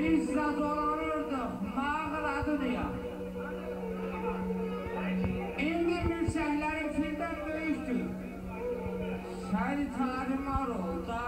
Biz de dolanırdık, mağaradı diye. Şimdi milçəklərin fildən böyükdür. Səni tarımar ol da.